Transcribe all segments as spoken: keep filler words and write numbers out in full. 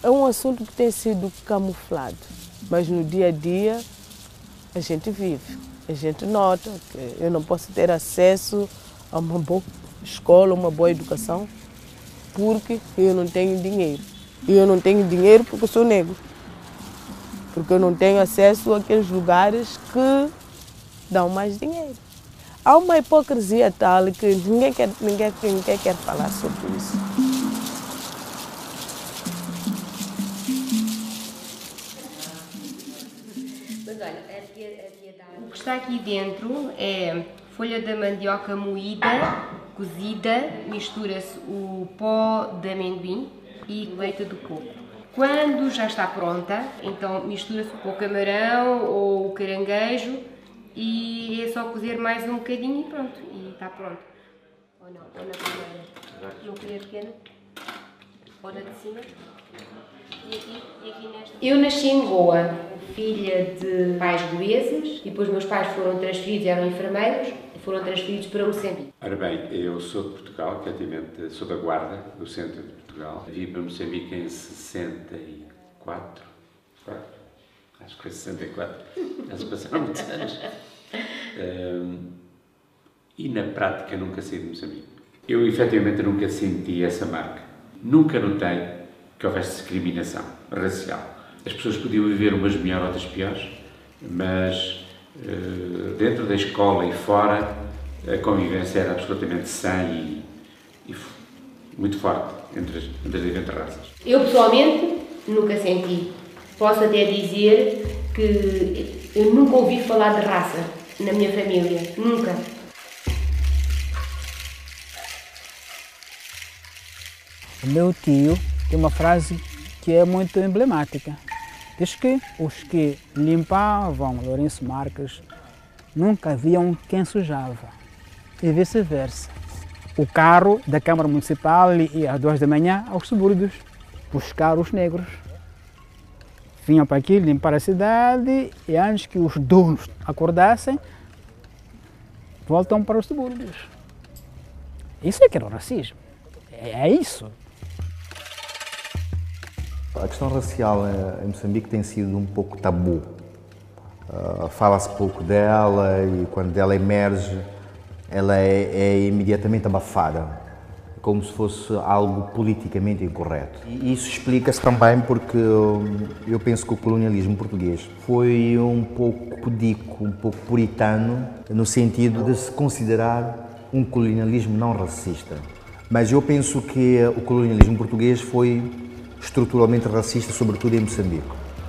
é um assunto que tem sido camuflado, mas no dia a dia a gente vive, a gente nota que eu não posso ter acesso a uma boa escola, uma boa educação, porque eu não tenho dinheiro. E eu não tenho dinheiro porque eu sou negro, porque eu não tenho acesso àqueles lugares que dão mais dinheiro. Há uma hipocrisia tal que ninguém quer, ninguém, ninguém quer falar sobre isso. Mas olha, a tia, a tia dá... O que está aqui dentro é folha da mandioca moída, cozida, mistura-se o pó de amendoim e leite do coco. Quando já está pronta, então mistura-se com o camarão ou o caranguejo e é só cozer mais um bocadinho e pronto, e está pronto. Ou não, ou na primeira, numa colher pequena, ou na de cima. E aqui, e aqui nesta. Eu nasci em Goa, filha de pais goeses, e depois meus pais foram transferidos, eram enfermeiros, e foram transferidos para Moçambique. Ora bem, eu sou de Portugal, efetivamente sou da Guarda, do centro de Portugal. Vim para Moçambique em sessenta e quatro, acho que foi sessenta e quatro, já se passaram muitos anos. Um, e na prática nunca saí de Moçambique. Eu efetivamente nunca senti essa marca. Nunca notei que houvesse discriminação racial. As pessoas podiam viver umas melhores, outras piores, mas uh, dentro da escola e fora a convivência era absolutamente sã e, e muito forte entre as, entre as diferentes raças. Eu pessoalmente nunca senti. Posso até dizer que eu nunca ouvi falar de raça na minha família, nunca. O meu tio tem uma frase que é muito emblemática. Diz que os que limpavam Lourenço Marques nunca viam quem sujava, e vice-versa. O carro da Câmara Municipal ia às duas da manhã aos subúrbios buscar os negros. Vinham para aqui limpar a cidade e antes que os donos acordassem, voltam para os subúrbios. Isso é que era o racismo. É isso. A questão racial em Moçambique tem sido um pouco tabu. Uh, Fala-se pouco dela e quando ela emerge, ela é, é imediatamente abafada, como se fosse algo politicamente incorreto. E isso explica-se também porque eu penso que o colonialismo português foi um pouco pudico, um pouco puritano, no sentido de se considerar um colonialismo não racista. Mas eu penso que o colonialismo português foi estruturalmente racista, sobretudo em Moçambique.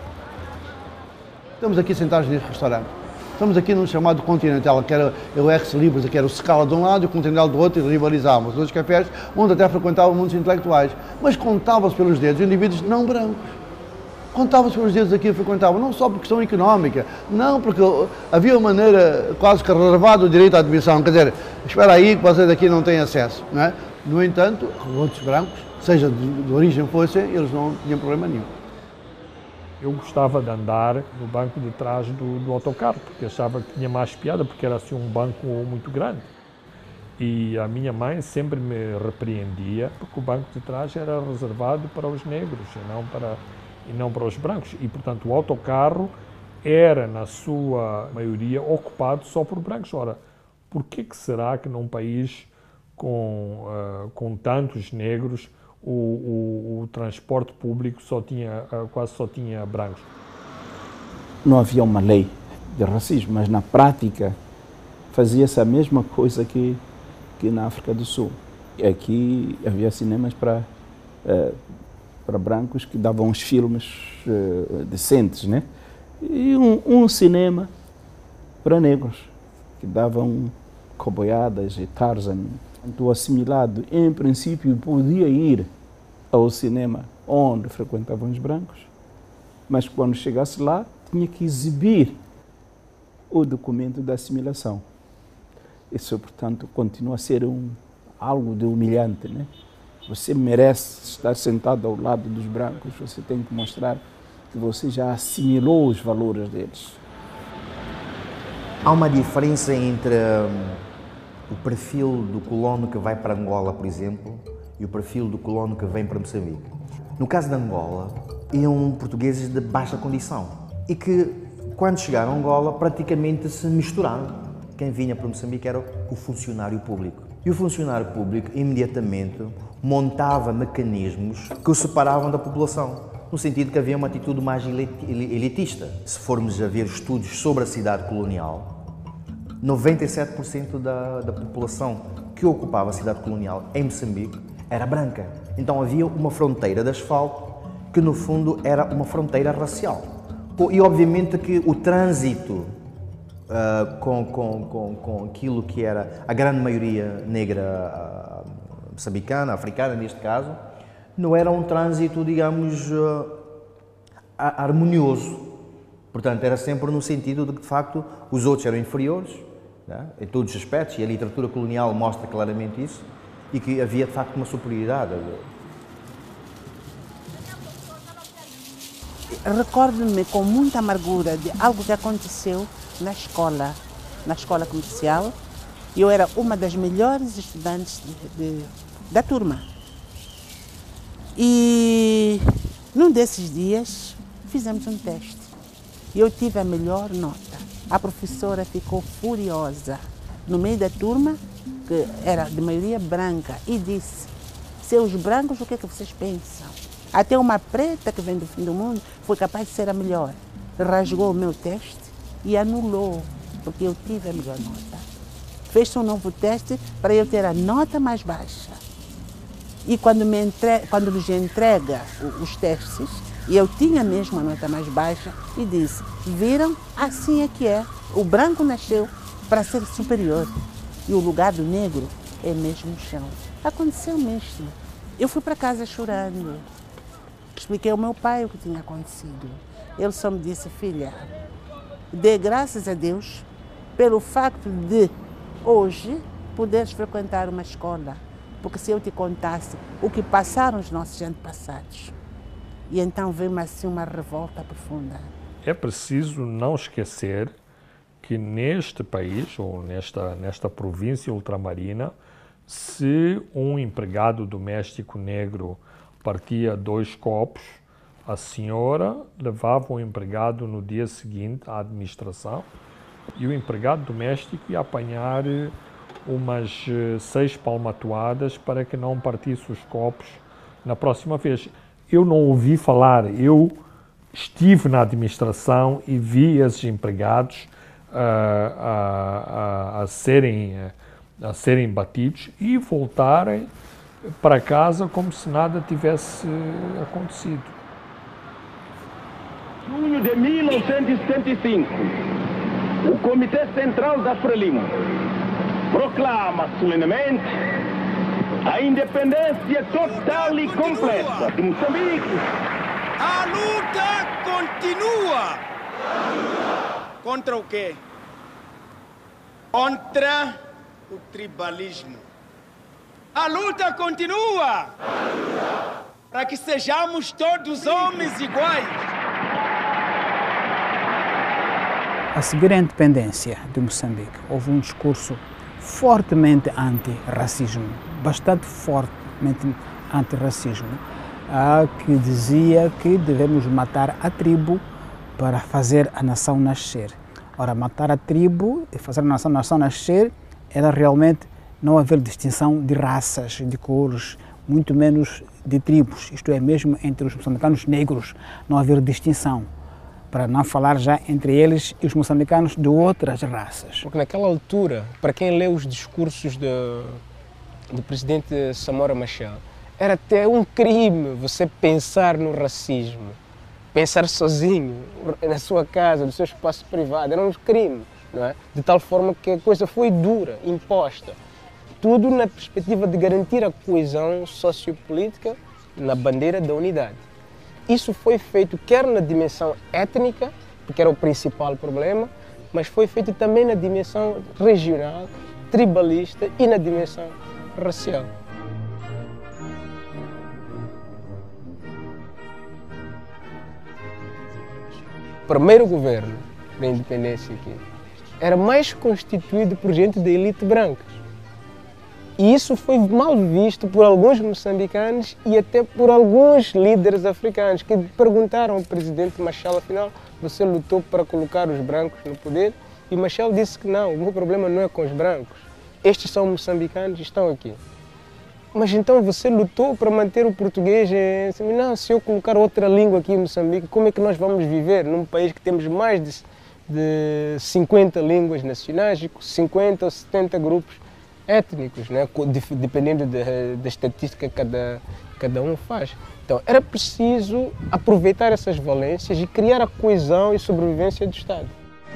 Estamos aqui sentados neste restaurante. Estamos aqui num chamado Continental, que era o ex-Libras, que era o Scala de um lado e o Continental do outro, e rivalizávamos. Os dois cafés, onde até frequentavam muitos intelectuais. Mas contavam-se pelos dedos indivíduos não brancos. Contavam-se pelos dedos aqui que frequentavam, não só por questão económica, não porque havia uma maneira quase que reservada o direito à admissão. Quer dizer, espera aí que vocês aqui não têm acesso, não é? No entanto, outros brancos, seja de, de origem fossem, eles não tinham problema nenhum. Eu gostava de andar no banco de trás do, do autocarro, porque achava que tinha mais piada, porque era assim um banco muito grande. E a minha mãe sempre me repreendia, porque o banco de trás era reservado para os negros e não para, e não para os brancos. E, portanto, o autocarro era, na sua maioria, ocupado só por brancos. Ora, por que que será que num país com, uh, com tantos negros, O, o, o transporte público só tinha, quase só tinha brancos? Não havia uma lei de racismo, mas na prática fazia-se a mesma coisa que, que na África do Sul. Aqui havia cinemas para, uh, para brancos que davam os filmes uh, decentes, né? E um, um cinema para negros, que davam Coboiadas e Tarzan. O assimilado, em princípio, podia ir ao cinema onde frequentavam os brancos, mas quando chegasse lá, tinha que exibir o documento da assimilação. Isso, portanto, continua a ser um, algo de humilhante, né? Você merece estar sentado ao lado dos brancos, você tem que mostrar que você já assimilou os valores deles. Há uma diferença entre o perfil do colono que vai para Angola, por exemplo, e o perfil do colono que vem para Moçambique. No caso de Angola, iam portugueses de baixa condição e que, quando chegaram a Angola, praticamente se misturaram. Quem vinha para Moçambique era o funcionário público. E o funcionário público, imediatamente, montava mecanismos que o separavam da população, no sentido que havia uma atitude mais elitista. Se formos a ver estudos sobre a cidade colonial, noventa e sete por cento da, da população que ocupava a cidade colonial em Moçambique era branca. Então havia uma fronteira de asfalto que, no fundo, era uma fronteira racial. E, obviamente, que o trânsito uh, com, com, com, com aquilo que era a grande maioria negra uh, moçambicana, africana, neste caso, não era um trânsito, digamos, uh, harmonioso. Portanto, era sempre no sentido de que, de facto, os outros eram inferiores, né, em todos os aspectos, e a literatura colonial mostra claramente isso, e que havia, de facto, uma superioridade. Recordo-me com muita amargura de algo que aconteceu na escola, na escola comercial. Eu era uma das melhores estudantes de, de, da turma. E num desses dias fizemos um teste e eu tive a melhor nota. A professora ficou furiosa no meio da turma, que era de maioria branca, e disse: seus brancos, o que é que vocês pensam? Até uma preta que vem do fim do mundo foi capaz de ser a melhor. Rasgou o meu teste e anulou, porque eu tive a melhor nota. Fez um novo teste para eu ter a nota mais baixa. E quando, me entre... quando nos entrega os testes, e eu tinha mesmo a nota mais baixa, e disse: viram? Assim é que é. O branco nasceu para ser superior. E o lugar do negro é mesmo o chão. Aconteceu mesmo. Eu fui para casa chorando. Expliquei ao meu pai o que tinha acontecido. Ele só me disse: filha, dê graças a Deus pelo facto de hoje poderes frequentar uma escola. Porque se eu te contasse o que passaram os nossos antepassados, e então veio-me assim uma revolta profunda. É preciso não esquecer que neste país, ou nesta, nesta província ultramarina, se um empregado doméstico negro partia dois copos, a senhora levava o empregado no dia seguinte à administração e o empregado doméstico ia apanhar umas seis palmatoadas para que não partisse os copos na próxima vez. Eu não ouvi falar, eu estive na administração e vi esses empregados uh, a, a, a, serem, a serem batidos e voltarem para casa como se nada tivesse acontecido. Junho de mil novecentos e setenta e cinco, o Comitê Central da Frelimo proclama solenemente a independência total e completa de Moçambique. A luta continua. Contra o quê? Contra o tribalismo. A luta continua para que sejamos todos homens iguais. A seguir à independência de Moçambique, houve um discurso fortemente anti-racismo, bastante fortemente anti-racismo, que dizia que devemos matar a tribo para fazer a nação nascer. Ora, matar a tribo e fazer a nação, a nação nascer era realmente não haver distinção de raças, de cores, muito menos de tribos, isto é, mesmo entre os moçambicanos negros, não haver distinção, para não falar já entre eles e os moçambicanos de outras raças. Porque naquela altura, para quem lê os discursos do, do presidente Samora Machel, era até um crime você pensar no racismo, pensar sozinho, na sua casa, no seu espaço privado, era um crime, não é? De tal forma que a coisa foi dura, imposta. Tudo na perspectiva de garantir a coesão sociopolítica na bandeira da unidade. Isso foi feito quer na dimensão étnica, porque era o principal problema, mas foi feito também na dimensão regional, tribalista e na dimensão racial. O primeiro governo da independência aqui era mais constituído por gente da elite branca. E isso foi mal visto por alguns moçambicanos e até por alguns líderes africanos que perguntaram ao presidente Machel, afinal, você lutou para colocar os brancos no poder? E Machel disse que não, o meu problema não é com os brancos. Estes são moçambicanos e estão aqui. Mas então você lutou para manter o português? Não, se eu colocar outra língua aqui em Moçambique, como é que nós vamos viver num país que temos mais de, de cinquenta línguas nacionais, cinquenta ou setenta grupos étnicos, né? Dependendo da, da estatística que cada, cada um faz. Então era preciso aproveitar essas valências e criar a coesão e sobrevivência do Estado.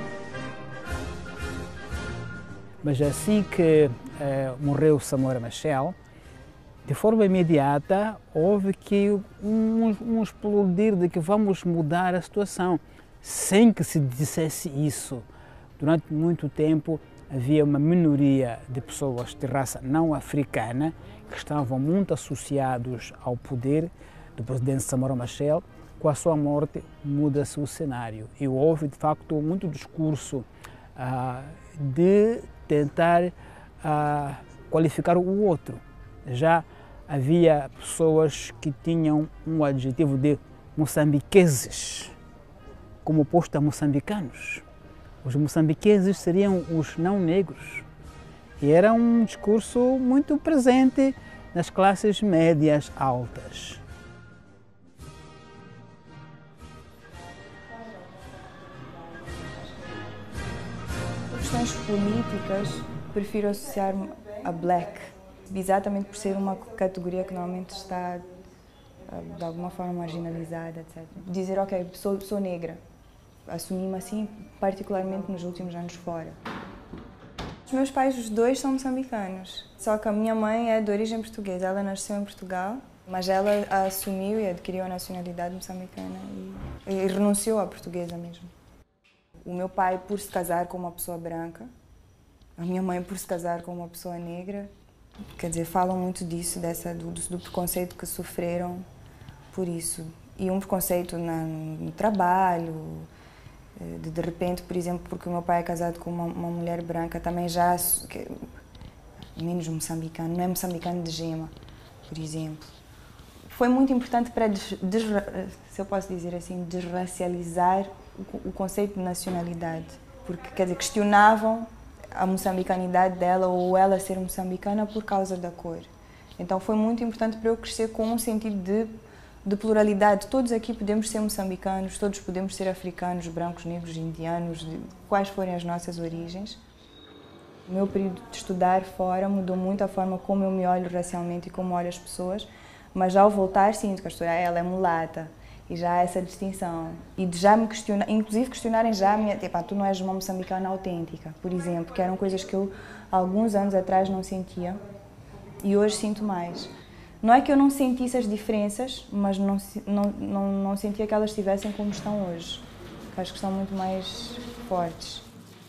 Mas assim que eh, morreu Samora Machel, de forma imediata houve que um, um explodir de que vamos mudar a situação, sem que se dissesse isso. Durante muito tempo havia uma minoria de pessoas de raça não africana que estavam muito associados ao poder do presidente Samora Machel. Com a sua morte muda-se o cenário e houve de facto muito discurso ah, de tentar ah, qualificar o outro. Já havia pessoas que tinham um adjetivo de moçambiqueses, como oposto a moçambicanos. Os moçambiqueses seriam os não negros. E era um discurso muito presente nas classes médias altas. Questões políticas, prefiro associar-me a black, exatamente por ser uma categoria que normalmente está de alguma forma marginalizada, etcétera. Dizer, ok, sou, sou negra, assumi-me assim, particularmente nos últimos anos fora. Os meus pais, os dois, são moçambicanos, só que a minha mãe é de origem portuguesa, ela nasceu em Portugal, mas ela a assumiu e adquiriu a nacionalidade moçambicana e, e renunciou à portuguesa mesmo. O meu pai por se casar com uma pessoa branca, a minha mãe por se casar com uma pessoa negra. Quer dizer, falam muito disso, dessa, do, do preconceito que sofreram por isso. E um preconceito na, no trabalho, de, de repente, por exemplo, porque o meu pai é casado com uma, uma mulher branca, também já, que, menos moçambicano, não é moçambicano de gema, por exemplo. Foi muito importante para, des, des, se eu posso dizer assim, desracializar o, o conceito de nacionalidade, porque, quer dizer, questionavam a moçambicanidade dela ou ela ser moçambicana por causa da cor. Então foi muito importante para eu crescer com um sentido de, de pluralidade. Todos aqui podemos ser moçambicanos, todos podemos ser africanos, brancos, negros, indianos, de quais forem as nossas origens. O meu período de estudar fora mudou muito a forma como eu me olho racialmente e como olho as pessoas, mas ao voltar sinto que a pessoa, ela é mulata. E já há essa distinção. E de já me questionar, inclusive questionarem já a minha, tipo, tu não és uma moçambicana autêntica, por exemplo, que eram coisas que eu, alguns anos atrás, não sentia e hoje sinto mais. Não é que eu não sentisse as diferenças, mas não, não, não, não sentia que elas estivessem como estão hoje, que acho que estão muito mais fortes.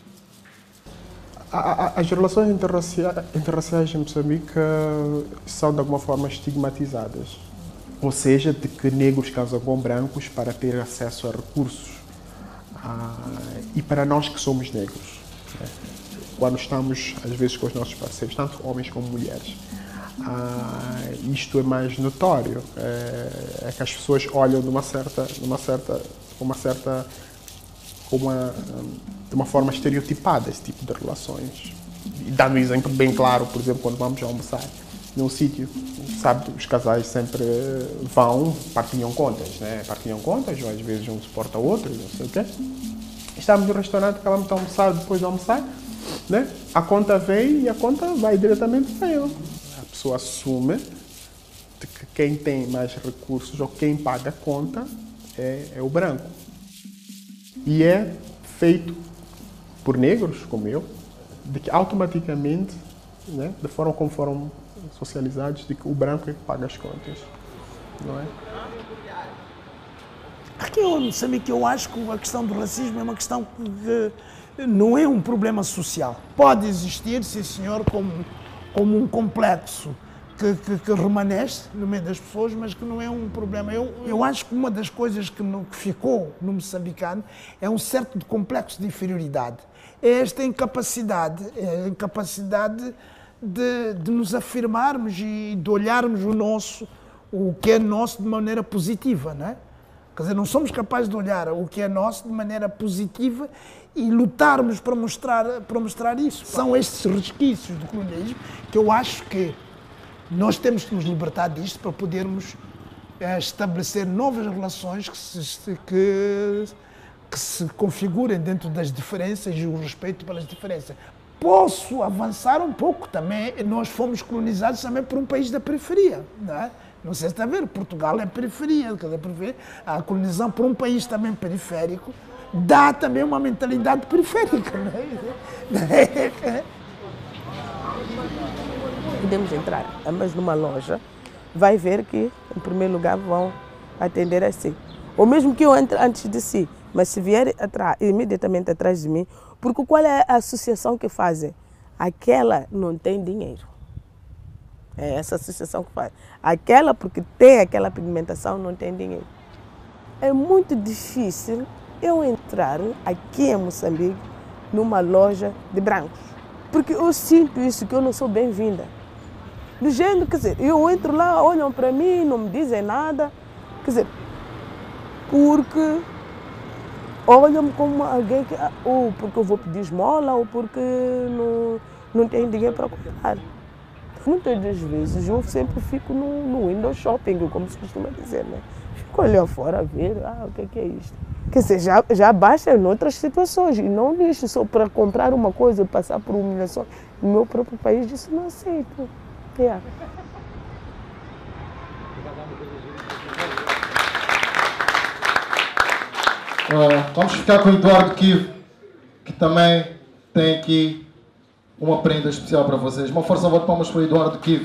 As relações interraciais, interraciais em Moçambique são de alguma forma estigmatizadas. Ou seja, de que negros casam com brancos para ter acesso a recursos. Ah, e para nós que somos negros, né? Quando estamos, às vezes, com os nossos parceiros, tanto homens como mulheres, ah, isto é mais notório. É, é que as pessoas olham de uma certa, de uma certa, uma certa, uma, de uma forma estereotipada esse tipo de relações. E dando um exemplo bem claro, por exemplo, quando vamos almoçar num sítio, sabe, os casais sempre vão, partilham contas, né? Partilham contas, ou às vezes um suporta o outro, não sei o quê. Estamos no restaurante, acabamos de almoçar, depois de almoçar, né? A conta vem e a conta vai diretamente para ele. A pessoa assume de que quem tem mais recursos ou quem paga a conta é, é o branco. E é feito por negros, como eu, de que automaticamente, né, da forma como foram socializados, de que o branco é que paga as contas, não é? Aqui em Moçambique eu acho que a questão do racismo é uma questão que não é um problema social. Pode existir, sim senhor, como, como um complexo que, que, que remanesce no meio das pessoas, mas que não é um problema. Eu, eu acho que uma das coisas que, no, que ficou no moçambicano é um certo complexo de inferioridade. É esta incapacidade, é a incapacidade de, de nos afirmarmos e de olharmos o nosso, o que é nosso de maneira positiva, não é? Quer dizer, não somos capazes de olhar o que é nosso de maneira positiva e lutarmos para mostrar, para mostrar isso. São estes resquícios do colonialismo que eu acho que nós temos que nos libertar disto para podermos é, estabelecer novas relações que se, que, que se configurem dentro das diferenças e o respeito pelas diferenças. Posso avançar um pouco também, nós fomos colonizados também por um país da periferia, não é? Não sei se está a ver, Portugal é periferia, quer dizer, a colonização por um país também periférico dá também uma mentalidade periférica, não é? Podemos entrar, mas numa loja, vai ver que, em primeiro lugar, vão atender assim. Ou mesmo que eu entre antes de si, mas se vier atrás, imediatamente atrás de mim, porque qual é a associação que fazem? Aquela não tem dinheiro. É essa associação que faz. Aquela, porque tem aquela pigmentação, não tem dinheiro. É muito difícil eu entrar aqui em Moçambique numa loja de brancos. Porque eu sinto isso, que eu não sou bem-vinda. Do jeito, quer dizer, eu entro lá, olham para mim, não me dizem nada. Quer dizer, porque olham-me como alguém que, ou porque eu vou pedir esmola, ou porque não, não tenho dinheiro para comprar. Muitas das vezes eu sempre fico no, no window shopping, como se costuma dizer, né? Fico olhando fora a ver, ah, o que é, que é isto? Quer dizer, já, já basta em outras situações, e não nisto, só para comprar uma coisa, passar por humilhação. No meu próprio país, isso não aceito. Yeah. Uh, vamos ficar com o Eduardo Kiv, que também tem aqui uma prenda especial para vocês. Uma força de palmas para o Eduardo Kiv.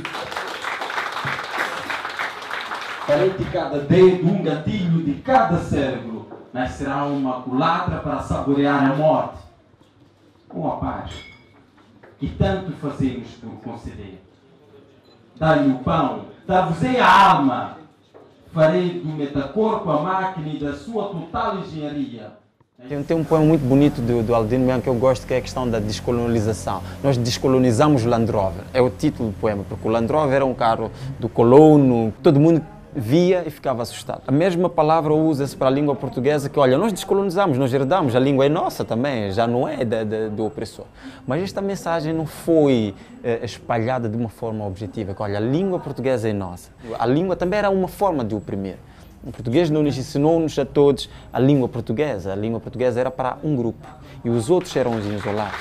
Farei de cada dedo um gatilho de cada cérebro, mas será uma culatra para saborear a morte. Com a paz, que tanto fazemos por conceder. Dá-lhe o pão, dar-vos-ei a alma. Farei do metacorpo a máquina e da sua total engenharia. Tem, tem um poema muito bonito do, do Aldino Bianco que eu gosto, que é a questão da descolonização. Nós descolonizamos o Land Rover, é o título do poema, porque o Land Rover era um carro do colono, todo mundo via e ficava assustado. A mesma palavra usa-se para a língua portuguesa, que olha, nós descolonizamos, nós herdamos, a língua é nossa também, já não é da, da, do opressor. Mas esta mensagem não foi eh, espalhada de uma forma objetiva, que olha, a língua portuguesa é nossa. A língua também era uma forma de oprimir. O português não nos ensinou-nos a todos a língua portuguesa. A língua portuguesa era para um grupo e os outros eram os isolados.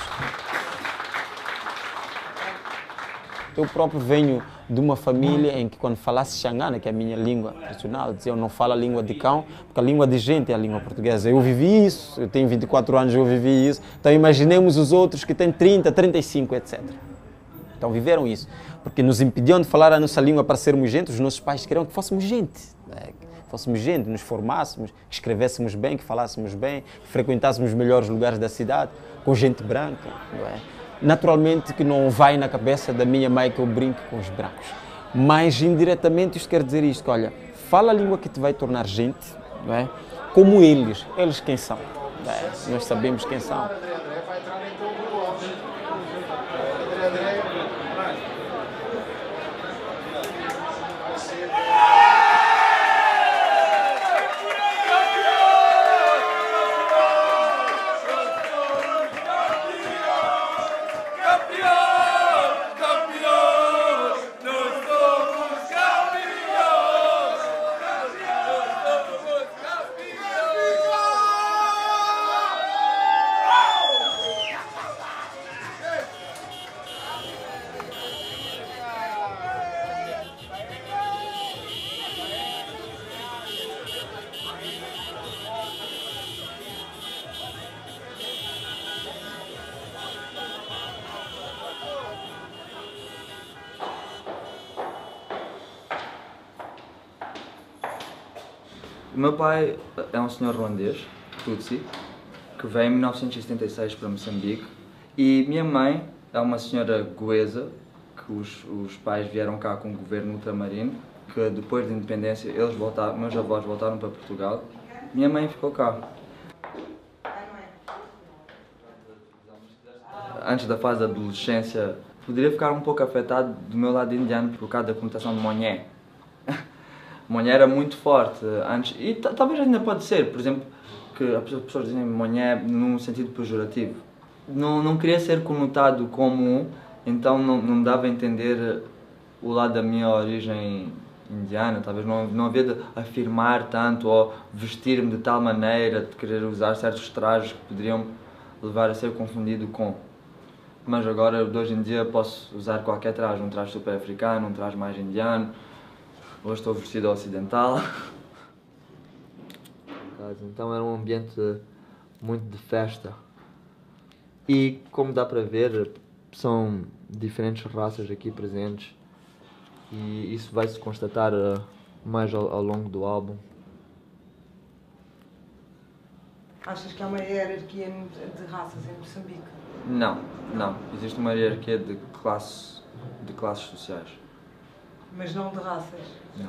Eu próprio venho de uma família em que, quando falasse Xangana, que é a minha língua tradicional, diziam não fala a língua de cão, porque a língua de gente é a língua portuguesa. Eu vivi isso, eu tenho vinte e quatro anos, eu vivi isso. Então imaginemos os outros que têm trinta, trinta e cinco, etcétera. Então viveram isso, porque nos impediam de falar a nossa língua para sermos gente. Os nossos pais queriam que fôssemos gente. Fôssemos gente, nos formássemos, que escrevêssemos bem, que falássemos bem, que frequentássemos os melhores lugares da cidade, com gente branca, não é? Naturalmente que não vai na cabeça da minha mãe que eu brinque com os brancos, mas indiretamente isto quer dizer isto, que olha, fala a língua que te vai tornar gente, não é? Como eles, eles quem são, não é? Nós sabemos quem são. O meu pai é um senhor ruandês, Tutsi, que veio em mil novecentos e setenta e seis para Moçambique, e minha mãe é uma senhora goesa, que os, os pais vieram cá com o governo ultramarino, que depois da independência eles voltaram, meus avós voltaram para Portugal, minha mãe ficou cá. Antes da fase da adolescência poderia ficar um pouco afetado do meu lado indiano por causa da conotação de monhé. Monhé era muito forte antes, e talvez ainda pode ser, por exemplo, que as pessoas dizem monhé num sentido pejorativo. Não, não queria ser conotado como um, então não, não dava a entender o lado da minha origem indiana, talvez não, não havia de afirmar tanto ou vestir-me de tal maneira, de querer usar certos trajes que poderiam levar a ser confundido com. Mas agora, de hoje em dia, posso usar qualquer traje, um traje super africano, um traje mais indiano. Hoje estou vestido ocidental. Então era um ambiente muito de festa. E como dá para ver, são diferentes raças aqui presentes. E isso vai se constatar mais ao, ao longo do álbum. Achas que há uma hierarquia de raças em Moçambique? Não, não. Existe uma hierarquia de, classe, de classes sociais. Mas não de raças? Não.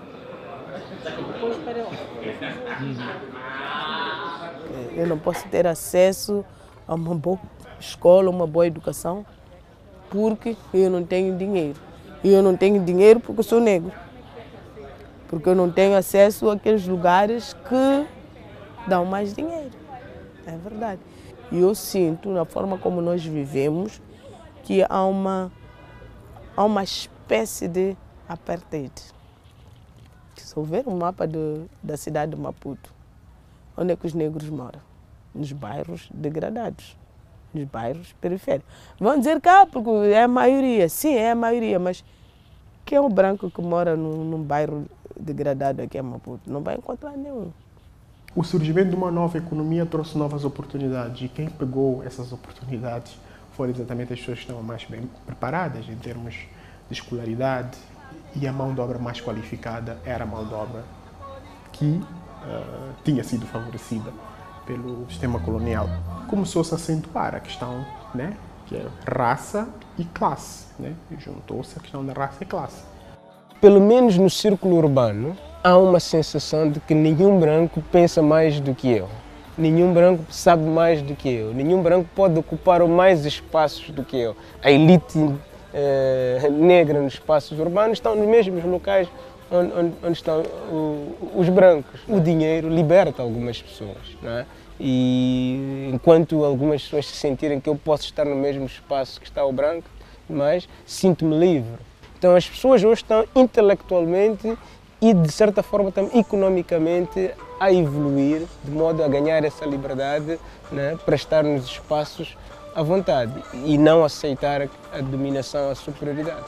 Eu não posso ter acesso a uma boa escola, uma boa educação, porque eu não tenho dinheiro. E eu não tenho dinheiro porque eu sou negro. Porque eu não tenho acesso àqueles lugares que dão mais dinheiro. É verdade. E eu sinto, na forma como nós vivemos, que há uma, há uma espécie de apartheid. Se houver um mapa de, da cidade de Maputo, onde é que os negros moram? Nos bairros degradados, nos bairros periféricos. Vão dizer que ah, porque é a maioria. Sim, é a maioria, mas quem é o branco que mora num, num bairro degradado aqui em Maputo? Não vai encontrar nenhum. O surgimento de uma nova economia trouxe novas oportunidades e quem pegou essas oportunidades foram exatamente as pessoas que estavam mais bem preparadas em termos de escolaridade, e a mão de obra mais qualificada era a mão de obra que uh, tinha sido favorecida pelo sistema colonial. Começou-se a acentuar a questão, né, que é raça e classe, né? Juntou-se a questão da raça e classe. Pelo menos no círculo urbano, há uma sensação de que nenhum branco pensa mais do que eu. Nenhum branco sabe mais do que eu. Nenhum branco pode ocupar mais espaços do que eu. A elite eh, negra nos espaços urbanos estão nos mesmos locais onde, onde, onde estão o, os brancos. O dinheiro liberta algumas pessoas, não é? E enquanto algumas pessoas se sentirem que eu posso estar no mesmo espaço que está o branco, mas sinto-me livre. Então as pessoas hoje estão intelectualmente e de certa forma também economicamente a evoluir, de modo a ganhar essa liberdade, né, para estar nos espaços à vontade e não aceitar a dominação, a superioridade.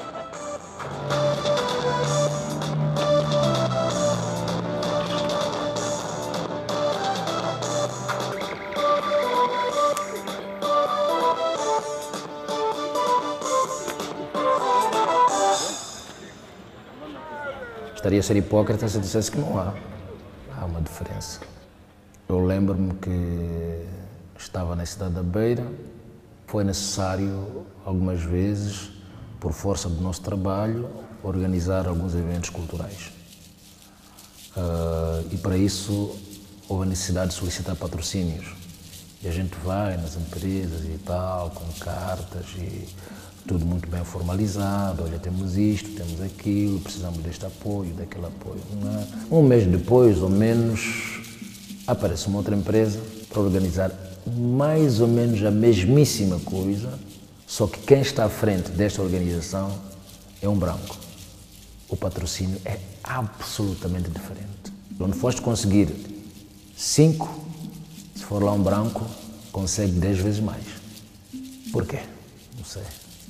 Estaria a ser hipócrita se dissesse que não há. Há uma diferença. Eu lembro-me que estava na cidade da Beira, foi necessário algumas vezes, por força do nosso trabalho, organizar alguns eventos culturais. Uh, e para isso houve a necessidade de solicitar patrocínios. E a gente vai nas empresas e tal, com cartas e tudo muito bem formalizado, olha, temos isto, temos aquilo, precisamos deste apoio, daquele apoio. Um mês depois, ou menos, aparece uma outra empresa para organizar mais ou menos a mesmíssima coisa, só que quem está à frente desta organização é um branco. O patrocínio é absolutamente diferente. Onde foste conseguir cinco, se for lá um branco, consegue dez vezes mais. Por quê? Não sei.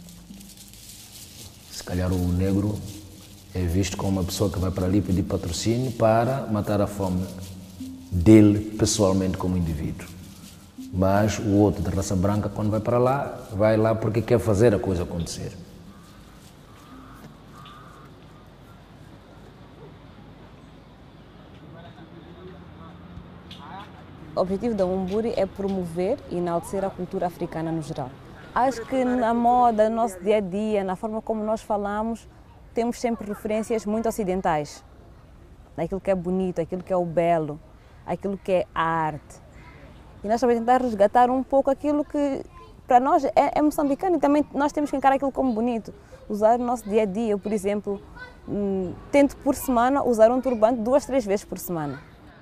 Se calhar o negro é visto como uma pessoa que vai para ali pedir patrocínio para matar a fome dele pessoalmente como indivíduo. Mas o outro de raça branca, quando vai para lá, vai lá porque quer fazer a coisa acontecer. O objetivo da Umburi é promover e enaltecer a cultura africana no geral. Acho que na moda, no nosso dia a dia, na forma como nós falamos, temos sempre referências muito ocidentais. Aquilo que é bonito, aquilo que é o belo, aquilo que é a arte. E nós também tentar resgatar um pouco aquilo que para nós é, é moçambicano e também nós temos que encarar aquilo como bonito. Usar no nosso dia a dia, eu, por exemplo, hum, tento por semana usar um turbante duas, três vezes por semana.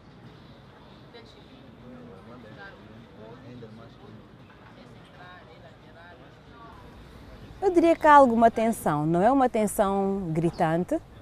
Eu diria que há alguma tensão, não é uma tensão gritante, uh,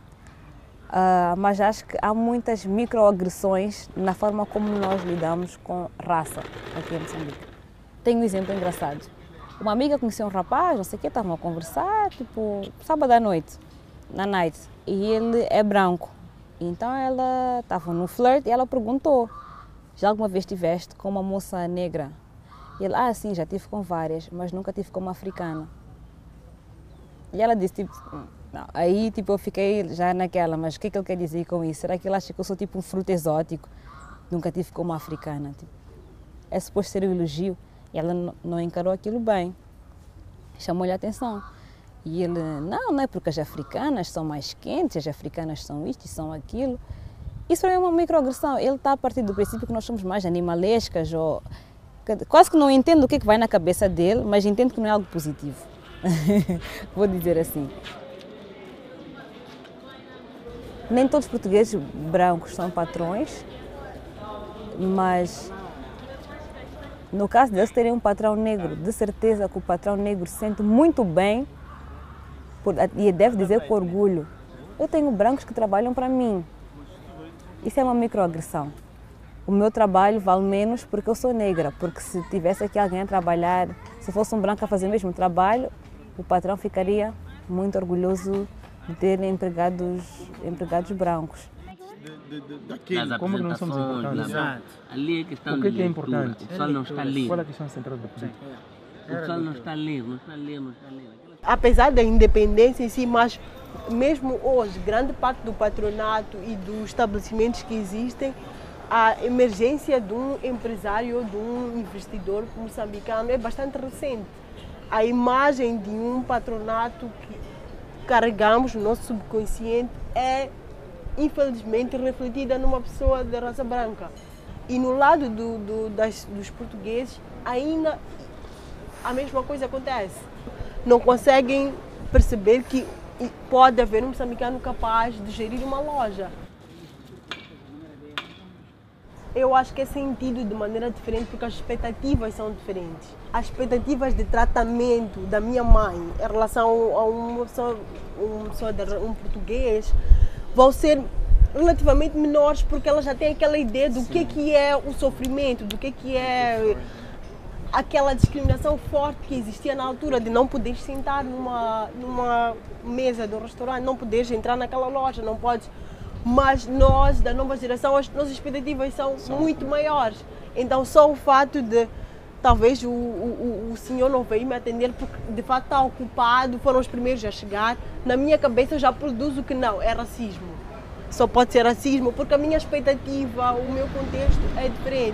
mas acho que há muitas microagressões na forma como nós lidamos com raça aqui em Moçambique. Tenho um exemplo engraçado. Uma amiga conheceu um rapaz, não sei o quê, estavam a conversar, tipo, sábado à noite, na night, e ele é branco. Então ela estava no flirt e ela perguntou, já alguma vez estiveste com uma moça negra? E ele, ah, sim, já tive com várias, mas nunca tive com uma africana. E ela disse, tipo, não. Aí tipo, eu fiquei já naquela, mas o que é que ele quer dizer com isso? Será que ele acha que eu sou tipo um fruto exótico? Nunca tive com uma africana. Tipo, é suposto ser um elogio. E ela não encarou aquilo bem. Chamou-lhe a atenção. E ele, não, não é porque as africanas são mais quentes, as africanas são isto e são aquilo. Isso é uma microagressão. Ele está a partir do princípio que nós somos mais animalescas, ou quase que não entendo o que é que vai na cabeça dele, mas entendo que não é algo positivo. Vou dizer assim. Nem todos os portugueses brancos são patrões, mas no caso deles terem um patrão negro, de certeza que o patrão negro se sente muito bem por, e deve dizer com orgulho, eu tenho brancos que trabalham para mim. Isso é uma microagressão. O meu trabalho vale menos porque eu sou negra, porque se tivesse aqui alguém a trabalhar, se fosse um branco a fazer o mesmo trabalho, o patrão ficaria muito orgulhoso de ter empregados, empregados brancos. Daquilo, como que não somos importantes? Ali é que está o que é, que é importante? O pessoal não está ali. Qual é a questão central do projeto? O pessoal não está ali, não está ali, não está ali. Apesar da independência em si, mas mesmo hoje, grande parte do patronato e dos estabelecimentos que existem, a emergência de um empresário ou de um investidor moçambicano é bastante recente. A imagem de um patronato que carregamos no nosso subconsciente é, infelizmente, refletida numa pessoa de raça branca. E no lado do, do, das, dos portugueses, ainda a mesma coisa acontece. Não conseguem perceber que pode haver um moçambicano capaz de gerir uma loja. Eu acho que é sentido de maneira diferente porque as expectativas são diferentes. As expectativas de tratamento da minha mãe em relação a uma pessoa, uma pessoa de, um português vão ser relativamente menores porque ela já tem aquela ideia do que, que é o sofrimento, do que, que é aquela discriminação forte que existia na altura de não poder sentar numa, numa mesa do restaurante, não poderes entrar naquela loja, não podes. Mas nós, da nova geração, as nossas expectativas são muito maiores. Então só o fato de, talvez o, o, o senhor não veio me atender porque de fato está ocupado, foram os primeiros a chegar, na minha cabeça eu já produzo que não, é racismo. Só pode ser racismo porque a minha expectativa, o meu contexto é diferente.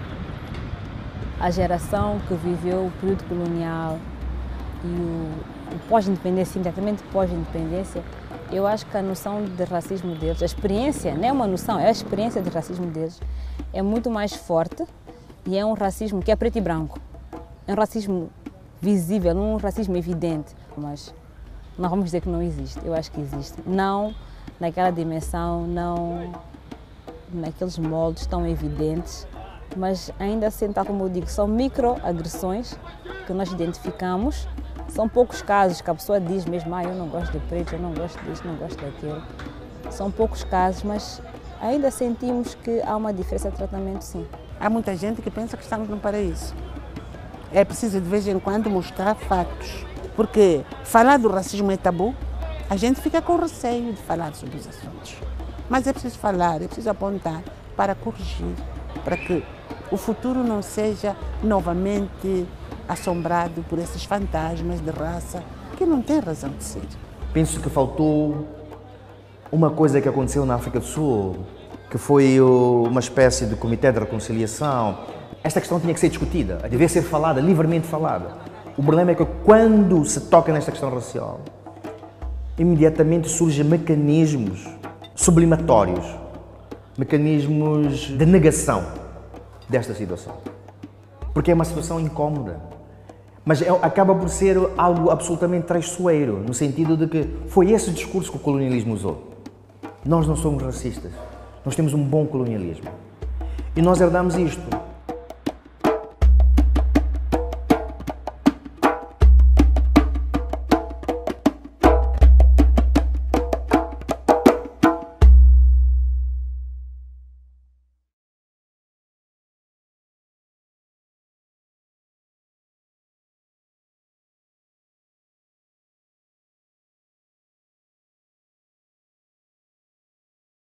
A geração que viveu o período colonial e o, o pós-independência, imediatamente pós-independência, eu acho que a noção de racismo deles, a experiência, não é uma noção, é a experiência de racismo deles, é muito mais forte e é um racismo que é preto e branco. É um racismo visível, não um racismo evidente, mas não vamos dizer que não existe, eu acho que existe. Não naquela dimensão, não naqueles moldes tão evidentes, mas ainda assim, tal como eu digo, são microagressões que nós identificamos. São poucos casos que a pessoa diz mesmo, ah, eu não gosto de preto, eu não gosto disto, não gosto daquilo. São poucos casos, mas ainda sentimos que há uma diferença de tratamento, sim. Há muita gente que pensa que estamos num paraíso. É preciso de vez em quando mostrar fatos, porque falar do racismo é tabu, a gente fica com receio de falar sobre os assuntos. Mas é preciso falar, é preciso apontar para corrigir, para que o futuro não seja novamente assombrado por esses fantasmas de raça que não têm razão de ser. Penso que faltou uma coisa que aconteceu na África do Sul, que foi uma espécie de comitê de reconciliação. Esta questão tinha que ser discutida, devia ser falada, livremente falada. O problema é que quando se toca nesta questão racial, imediatamente surgem mecanismos sublimatórios, mecanismos de negação desta situação. Porque é uma situação incómoda. Mas é, acaba por ser algo absolutamente traiçoeiro, no sentido de que foi esse discurso que o colonialismo usou. Nós não somos racistas, nós temos um bom colonialismo. E nós herdamos isto.